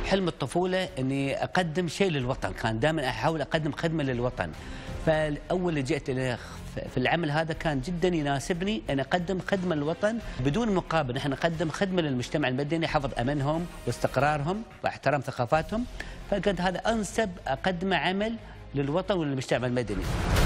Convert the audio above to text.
حلم الطفولة إني أقدم شيء للوطن، كان دائما أحاول أقدم خدمة للوطن. فأول اللي جئت في العمل هذا كان جدا يناسبني أن أقدم خدمة للوطن بدون مقابل. نحن نقدم خدمة للمجتمع المدني، حفظ أمنهم واستقرارهم واحترام ثقافاتهم، فكانت هذا أنسب أقدم عمل للوطن وللمجتمع المدني.